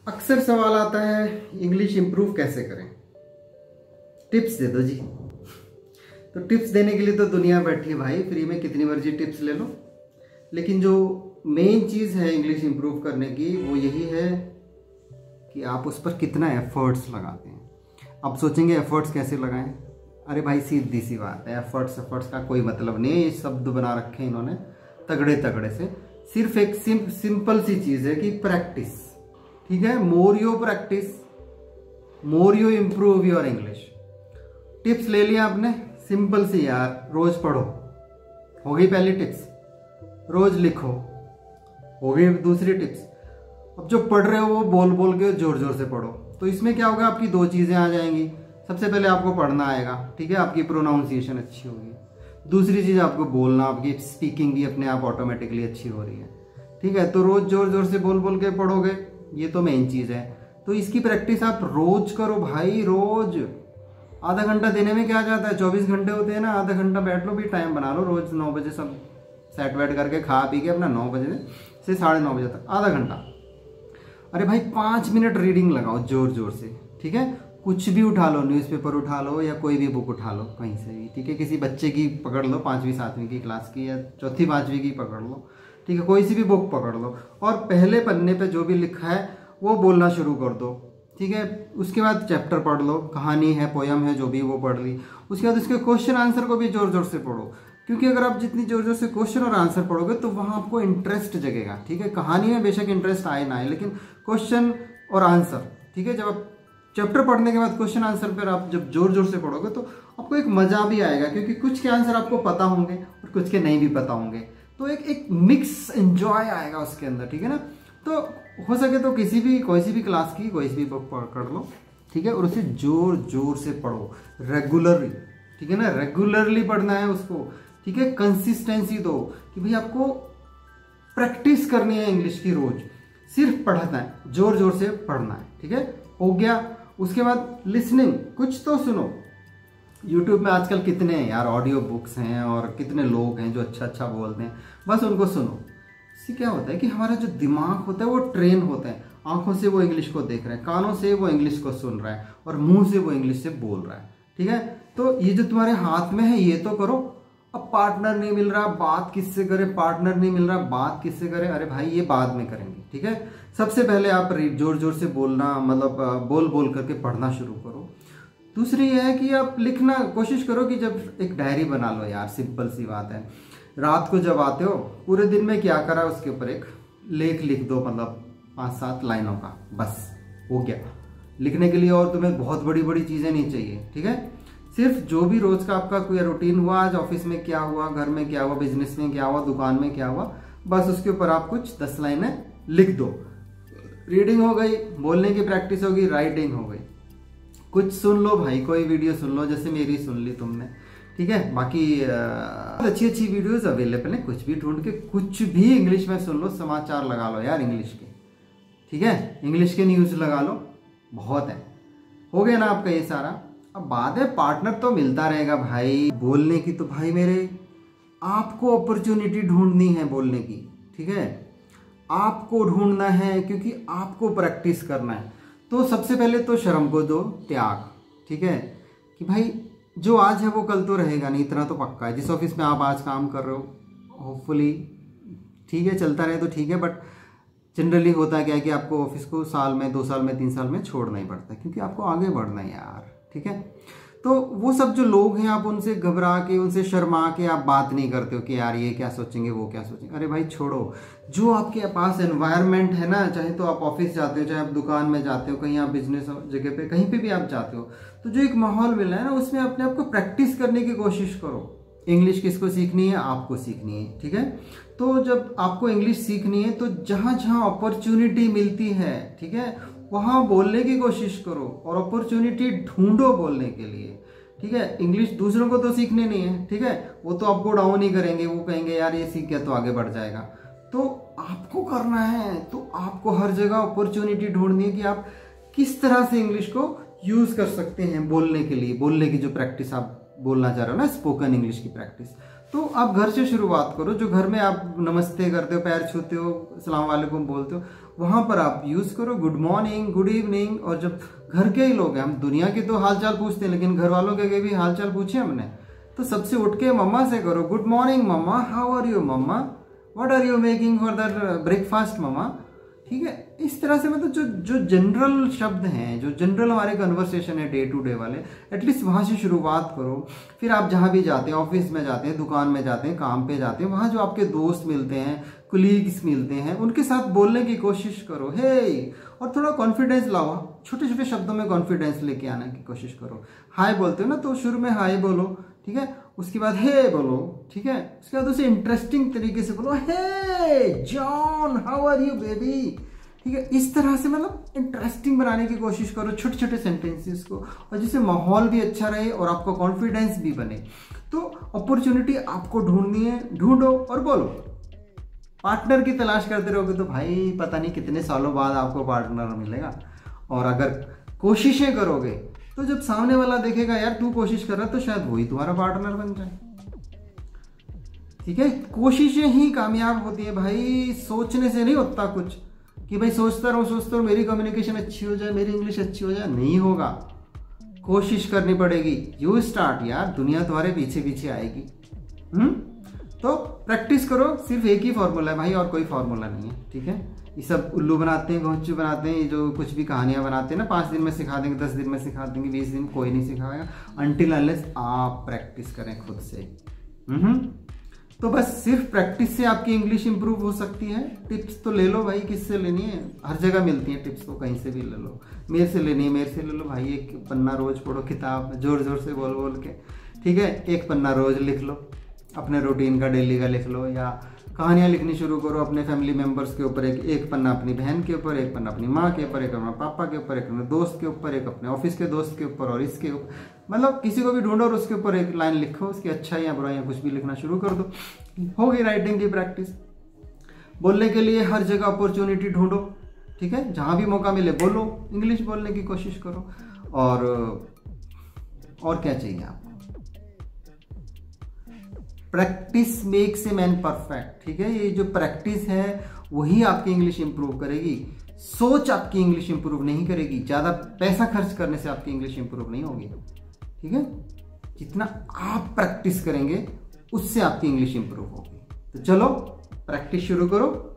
अक्सर सवाल आता है इंग्लिश इंप्रूव कैसे करें, टिप्स दे दो जी। तो टिप्स देने के लिए तो दुनिया बैठी है भाई, फ्री में कितनी मर्जी टिप्स ले लो। लेकिन जो मेन चीज़ है इंग्लिश इंप्रूव करने की वो यही है कि आप उस पर कितना एफर्ट्स लगाते हैं। अब सोचेंगे एफर्ट्स कैसे लगाएं। अरे भाई सीधी सी बात है, एफर्ट्स का कोई मतलब नहीं है। ये शब्द बना रखे हैं इन्होंने तगड़े तगड़े से। सिर्फ एक सिंपल सी चीज़ है कि प्रैक्टिस, ठीक है। More you practice more you improve your English. Tips ले लिया आपने, सिंपल सी यार, रोज पढ़ो, हो गई पहली टिप्स। रोज लिखो, हो गई दूसरी टिप्स। अब जो पढ़ रहे हो वो बोल बोल के जोर जोर से पढ़ो। तो इसमें क्या होगा, आपकी दो चीजें आ जाएंगी। सबसे पहले आपको पढ़ना आएगा, ठीक है, आपकी प्रोनाउंसिएशन अच्छी होगी। दूसरी चीज आपको बोलना, आपकी स्पीकिंग भी अपने आप ऑटोमेटिकली अच्छी हो रही है, ठीक है। तो रोज जोर जोर से बोल बोल के पढ़ोगे, ये तो मेन चीज है। तो इसकी प्रैक्टिस आप रोज करो भाई, रोज। आधा घंटा देने में क्या जाता है, 24 घंटे होते हैं ना, आधा घंटा बैठ लो, भी टाइम बना लो। रोज 9 बजे सब सेट वेट करके खा पी के अपना 9 बजे से 9:30 बजे तक आधा घंटा। अरे भाई 5 मिनट रीडिंग लगाओ जोर जोर से, ठीक है। कुछ भी उठा लो, न्यूज़पेपर उठा लो या कोई भी बुक उठा लो कहीं से भी, ठीक है। किसी बच्चे की पकड़ लो, 5वीं 7वीं की क्लास की या 4थी 5वीं की पकड़ लो, ठीक है। कोई सी भी बुक पकड़ लो और पहले पन्ने पे जो भी लिखा है वो बोलना शुरू कर दो, ठीक है। उसके बाद चैप्टर पढ़ लो, कहानी है, पोयम है, जो भी वो पढ़ ली। उसके बाद उसके क्वेश्चन आंसर को भी जोर जोर से पढ़ो, क्योंकि अगर आप जितनी जोर जोर से क्वेश्चन और आंसर पढ़ोगे तो वहाँ आपको इंटरेस्ट जगेगा, ठीक है। कहानी में बेशक इंटरेस्ट आए ना आए, लेकिन क्वेश्चन और आंसर, ठीक है, जब आप चैप्टर पढ़ने के बाद क्वेश्चन आंसर पर आप जब जोर जोर से पढ़ोगे तो आपको एक मजा भी आएगा, क्योंकि कुछ के आंसर आपको पता होंगे और कुछ के नहीं भी पता होंगे। तो एक मिक्स एंजॉय आएगा उसके अंदर, ठीक है ना। तो हो सके तो कोई सी भी क्लास की कोई सी भी बुक पढ़ लो, ठीक है, और उसे जोर जोर से पढ़ो रेगुलरली, ठीक है ना। रेगुलरली पढ़ना है उसको, ठीक है। कंसिस्टेंसी दो कि भाई आपको प्रैक्टिस करनी है इंग्लिश की, रोज सिर्फ पढ़ना है, जोर जोर से पढ़ना है, ठीक है। हो गया। उसके बाद लिसनिंग, कुछ तो सुनो। यूट्यूब में आजकल कितने यार ऑडियो बुक्स हैं और कितने लोग हैं जो अच्छा अच्छा बोलते हैं, बस उनको सुनो। इससे क्या होता है कि हमारा जो दिमाग होता है वो ट्रेन होता है। आंखों से वो इंग्लिश को देख रहा है, कानों से वो इंग्लिश को सुन रहा है और मुंह से वो इंग्लिश से बोल रहा है, ठीक है। तो ये जो तुम्हारे हाथ में है ये तो करो। अब पार्टनर नहीं मिल रहा, बात किससे करे, पार्टनर नहीं मिल रहा, बात किससे करे, अरे भाई ये बाद में करेंगे, ठीक है। सबसे पहले आप जोर जोर से बोलना, मतलब बोल बोल करके पढ़ना शुरू करो। दूसरी ये है कि आप लिखना कोशिश करो कि जब एक डायरी बना लो यार, सिंपल सी बात है। रात को जब आते हो, पूरे दिन में क्या करा उसके ऊपर एक लेख लिख दो, मतलब 5-7 लाइनों का, बस हो गया लिखने के लिए। और तुम्हें बहुत बड़ी बड़ी चीज़ें नहीं चाहिए, ठीक है। सिर्फ जो भी रोज का आपका कोई रूटीन हुआ, आज ऑफिस में क्या हुआ, घर में क्या हुआ, बिजनेस में क्या हुआ, दुकान में क्या हुआ, बस उसके ऊपर आप कुछ 10 लाइनें लिख दो। रीडिंग हो गई, बोलने की प्रैक्टिस होगी, राइटिंग हो गई। कुछ सुन लो भाई, कोई वीडियो सुन लो, जैसे मेरी सुन ली तुमने, ठीक है। बाकी अच्छी अच्छी वीडियोस अवेलेबल है, कुछ भी ढूंढ के कुछ भी इंग्लिश में सुन लो। समाचार लगा लो यार इंग्लिश के, ठीक है, इंग्लिश के न्यूज़ लगा लो, बहुत है। हो गया ना आपका ये सारा। अब बात है पार्टनर तो मिलता रहेगा भाई बोलने की, तो भाई मेरे आपको अपॉर्चुनिटी ढूंढनी है बोलने की, ठीक है। आपको ढूंढना है क्योंकि आपको प्रैक्टिस करना है। तो सबसे पहले तो शर्म को दो त्याग, ठीक है, कि भाई जो आज है वो कल तो रहेगा नहीं, इतना तो पक्का है। जिस ऑफिस में आप आज काम कर रहे हो, होपफुली ठीक है चलता रहे तो ठीक है, बट जनरली होता क्या है कि आपको ऑफिस को साल में, 2 साल में, 3 साल में छोड़ना ही पड़ता है, क्योंकि आपको आगे बढ़ना है यार, ठीक है। तो वो सब जो लोग हैं, आप उनसे घबरा के, उनसे शर्मा के आप बात नहीं करते हो कि यार ये क्या सोचेंगे, वो क्या सोचेंगे। अरे भाई छोड़ो, जो आपके पास एनवायरनमेंट है ना, चाहे तो आप ऑफिस जाते हो, चाहे आप दुकान में जाते हो, कहीं आप बिजनेस जगह पे कहीं पे भी आप जाते हो, तो जो एक माहौल मिला है ना, उसमें अपने आप को प्रैक्टिस करने की कोशिश करो। इंग्लिश किसको सीखनी है, आपको सीखनी है, ठीक है। तो जब आपको इंग्लिश सीखनी है तो जहाँ जहाँ अपॉर्चुनिटी मिलती है, ठीक है, वहाँ बोलने की कोशिश करो और अपॉर्चुनिटी ढूंढो बोलने के लिए, ठीक है। इंग्लिश दूसरों को तो सीखने नहीं है, ठीक है, वो तो आपको डाउन ही करेंगे, वो कहेंगे यार ये सीख गया तो आगे बढ़ जाएगा। तो आपको करना है, तो आपको हर जगह अपॉर्चुनिटी ढूंढनी है कि आप किस तरह से इंग्लिश को यूज कर सकते हैं बोलने के लिए। बोलने की जो प्रैक्टिस आप बोलना चाह रहे हो ना, स्पोकन इंग्लिश की प्रैक्टिस, तो आप घर से शुरुआत करो। जो घर में आप नमस्ते करते हो, पैर छूते हो, अस्सलाम वालेकुम बोलते हो, वहां पर आप यूज करो गुड मॉर्निंग, गुड इवनिंग। और जब घर के ही लोग हैं, हम दुनिया की तो हालचाल पूछते हैं, लेकिन घर वालों के भी हालचाल पूछे हमने, तो सबसे उठ के मम्मा से करो, good morning mumma, how are you mumma, what are you making for the breakfast mumma. ठीक है, इस तरह से मतलब जो जनरल शब्द हैं, जो जनरल हमारे कन्वर्सेशन है डे टू डे वाले, एटलीस्ट वहां से शुरुआत करो। फिर आप जहां भी जाते हैं, ऑफिस में जाते हैं, दुकान में जाते हैं, काम पे जाते हैं, वहां जो आपके दोस्त मिलते हैं, कुलीग्स मिलते हैं, उनके साथ बोलने की कोशिश करो, हे। और थोड़ा कॉन्फिडेंस लाओ, छोटे छोटे शब्दों में कॉन्फिडेंस लेके आने की कोशिश करो। हाय बोलते हो ना, तो शुरू में हाय बोलो, ठीक है, उसके बाद हे बोलो, ठीक है, उसके बाद उसे इंटरेस्टिंग तरीके से बोलो, hey John how are you baby. ठीक है, इस तरह से मतलब इंटरेस्टिंग बनाने की कोशिश करो छोटे छोटे सेंटेंसेस को, और जिससे माहौल भी अच्छा रहे और आपका कॉन्फिडेंस भी बने। तो अपॉर्चुनिटी आपको ढूंढनी है, ढूंढो और बोलो। पार्टनर की तलाश करते रहोगे तो भाई पता नहीं कितने सालों बाद आपको पार्टनर मिलेगा। और अगर कोशिशें करोगे तो जब सामने वाला देखेगा यार तू कोशिश कर रहा है, तो शायद वही तुम्हारा पार्टनर बन जाए। ठीक है, कोशिशें ही कामयाब होती है भाई, सोचने से नहीं होता कुछ कि भाई सोचता रहो मेरी कम्युनिकेशन अच्छी हो जाए, मेरी इंग्लिश अच्छी हो जाए, नहीं होगा। कोशिश करनी पड़ेगी। यू स्टार्ट यार, दुनिया तुम्हारे पीछे पीछे आएगी। तो प्रैक्टिस करो, सिर्फ एक ही फॉर्मूला है भाई, और कोई फॉर्मूला नहीं है। ठीक है, ये सब उल्लू बनाते हैं, घोंचू बनाते हैं, ये जो कुछ भी कहानियां बनाते हैं ना, 5 दिन में सिखा देंगे, 10 दिन में सिखा देंगे, 20 दिन कोई नहीं सिखाएगा, अनटिल अनलेस आप प्रैक्टिस करें खुद से। तो बस सिर्फ प्रैक्टिस से आपकी इंग्लिश इंप्रूव हो सकती है। टिप्स तो ले लो भाई, किससे लेनी है, हर जगह मिलती है टिप्स, तो कहीं से भी ले लो। मेरे से लेनी है, मेरे से ले लो भाई। एक पन्ना रोज पढ़ो किताब, जोर जोर से बोल बोल के। ठीक है, एक पन्ना रोज लिख लो, अपने रूटीन का डेली का लिख लो, या कहानियाँ लिखनी शुरू करो अपने फैमिली मेंबर्स के ऊपर। एक पन्ना अपनी बहन के ऊपर, एक पन्ना अपनी माँ के ऊपर, एक अपने पापा के ऊपर, एक अपने दोस्त के ऊपर, एक अपने ऑफिस के दोस्त के ऊपर, और इसके ऊपर, मतलब किसी को भी ढूंढो और उसके ऊपर एक लाइन लिखो, उसकी अच्छाई या बुराई कुछ भी लिखना शुरू कर दो, होगी राइटिंग की प्रैक्टिस। बोलने के लिए हर जगह अपॉर्चुनिटी ढूंढो। ठीक है, जहां भी मौका मिले बोलो, इंग्लिश बोलने की कोशिश करो। और क्या चाहिए आपको? Practice makes a man perfect. ठीक है, ये जो प्रैक्टिस है वही आपकी इंग्लिश इंप्रूव करेगी। सोच आपकी इंग्लिश इंप्रूव नहीं करेगी, ज्यादा पैसा खर्च करने से आपकी इंग्लिश इंप्रूव नहीं होगी। ठीक है, जितना आप प्रैक्टिस करेंगे उससे आपकी इंग्लिश इंप्रूव होगी। तो चलो प्रैक्टिस शुरू करो।